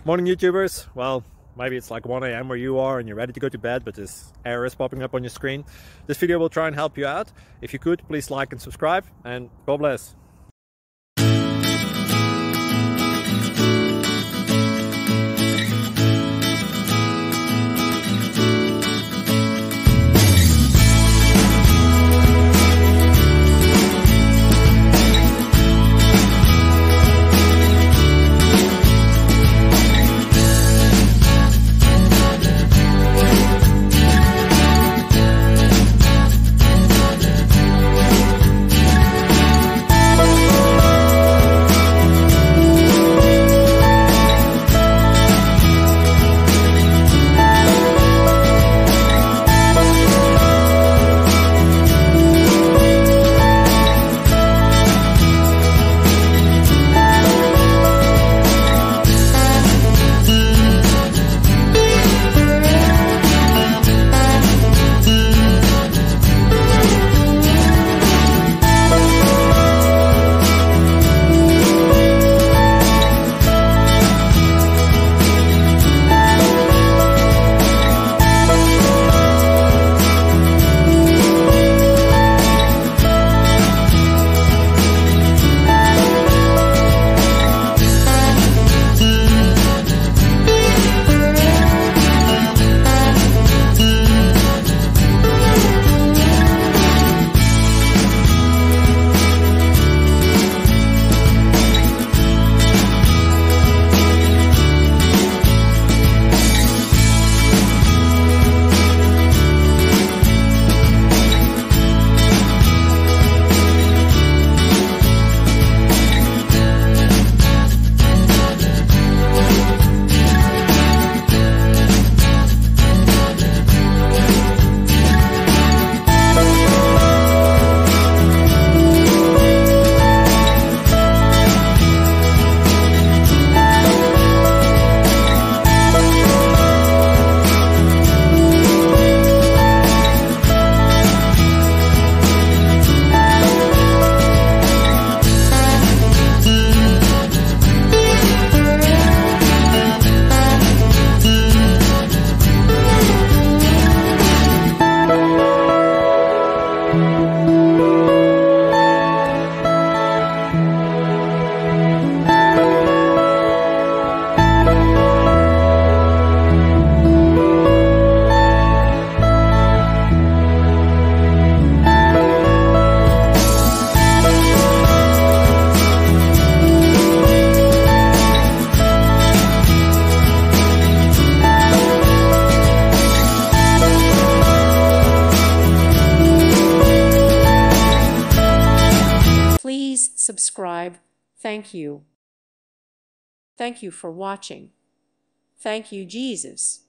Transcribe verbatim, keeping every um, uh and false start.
Morning YouTubers. Well, maybe it's like one A M where you are and you're ready to go to bed, but this error is popping up on your screen. This video will try and help you out. If you could, please like and subscribe, and God bless. Please subscribe. Thank you. Thank you for watching. Thank you, Jesus.